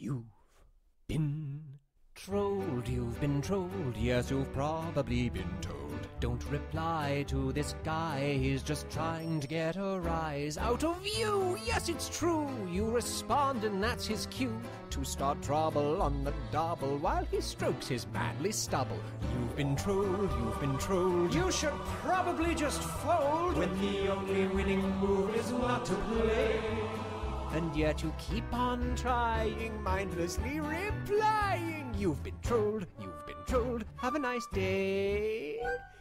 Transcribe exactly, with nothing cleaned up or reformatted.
You've been trolled, you've been trolled, yes, you've probably been told. Don't reply to this guy, he's just trying to get a rise out of you. Yes, it's true, you respond and that's his cue to start trouble on the double while he strokes his manly stubble. You've been trolled, you've been trolled, you should probably just fold when the only winning move is not to play. And yet you keep on trying, mindlessly replying. You've been trolled, you've been trolled, have a nice day.